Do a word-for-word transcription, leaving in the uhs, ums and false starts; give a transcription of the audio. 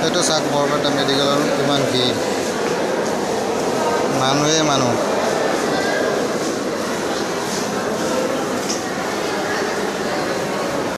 এইটো চাওক বৰপেটা মেডিকেলৰ কিমান ভিৰ মানুহে মানুহ